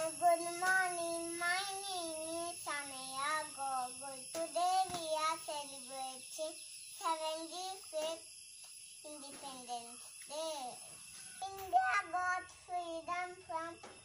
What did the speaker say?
Good morning, my name is Sanaya Gogul. Today we are celebrating 75th Independence Day. India got freedom from